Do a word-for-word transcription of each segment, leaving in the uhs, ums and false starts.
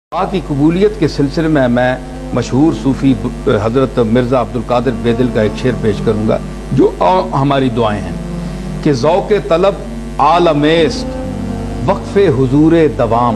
दुआ की कबूलियत के सिलसिले में मैं मशहूर सूफ़ी हज़रत मिर्ज़ा अब्दुल कादिर बेदिल का एक शेर पेश करूँगा जो हमारी दुआएं हैं कि ज़ौक़े तलब आलमेस्त वक्फ़े हुज़ूरे दवाम,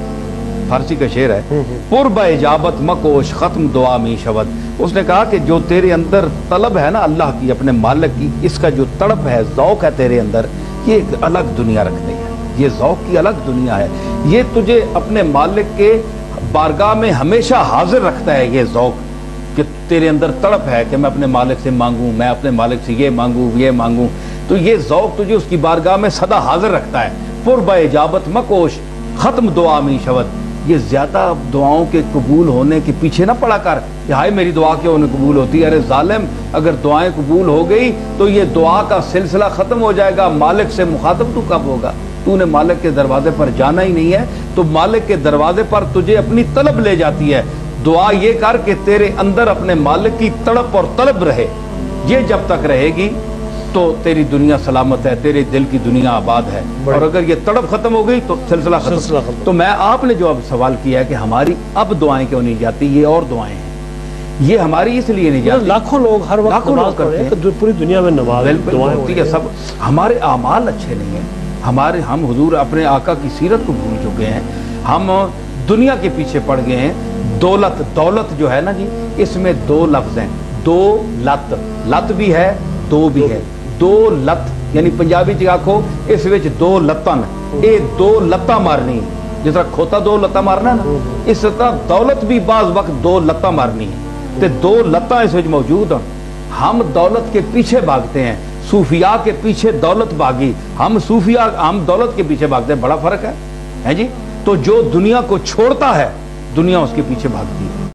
फारसी का शेर है। पुरब इजाबत मकोश ख़त्म दुआ मी शवद। उसने कहा कि जो तेरे अंदर तलब है ना अल्लाह की, अपने मालिक की, इसका जो तड़प है, ज़ौक़ है तेरे अंदर, ये एक अलग दुनिया रखती है। ये ज़ौक़ की अलग दुनिया है। ये तुझे अपने मालिक के बारगाह में हमेशा हाजिर रखता है। ये ज़ौक़ कि तेरे अंदर तड़प है कि मैं अपने मालिक से मांगूं, मैं अपने मालिक से ये मांगूं ये मांगूं, तो ये ज़ौक़ तुझे उसकी बारगाह में सदा हाजिर रखता है। पुरब इजाबत मकोश ख़त्म दुआ मी शवद। ये ज्यादा दुआओं के कबूल होने के पीछे ना पड़ा कर कि हाय मेरी दुआ क्यों नहीं कबूल होती। अरे जालिम, अगर दुआएं कबूल हो गई तो ये दुआ का सिलसिला खत्म हो जाएगा। मालिक से मुखातब तू कब होगा? तूने मालिक के दरवाजे पर जाना ही नहीं है, तो मालिक के दरवाजे पर तुझे अपनी तलब ले जाती है। दुआ ये कर कि तेरे अंदर अपने मालिक की तड़प और तलब रहे। ये जब तक रहेगी तो तेरी दुनिया सलामत है, तेरे दिल की दुनिया आबाद है। और अगर ये तड़प खत्म हो गई तो सिलसिला खत्म। तो मैं आपने जो अब सवाल किया है कि हमारी अब दुआएं क्यों नहीं जाती, ये और दुआएं हैं, ये हमारी इसलिए नहीं जाती। लाखों लोग हर वक्त नमाज करते हैं, तो पूरी दुनिया में नमाज दुआएं होती है। सब हमारे आमाल अच्छे नहीं हैं, हमारे हम हुजूर अपने आका की सीरत को भूल चुके हैं, हम दुनिया के पीछे पड़ गए हैं। दौलत दौलत जो है ना जी, इसमें दो लफ्ज हैं, दो लत, लत भी है दो भी है। दो लत यानी पंजाबी च आखो इस विच दो लत्तां, ये दो लत्तां मारनी, जिस तरह खोता दो लत्तां मारना ना, इस तरह दौलत भी बाज वक्त दो लत्तां मारनी है। ते दो लत्तां इस विच मौजूद हैं। हम दौलत के पीछे भागते हैं, सूफिया के पीछे दौलत भागी, हम सूफिया हम दौलत के पीछे भागते हैं। बड़ा फर्क है, है जी। तो जो दुनिया को छोड़ता है दुनिया उसके पीछे भागती है।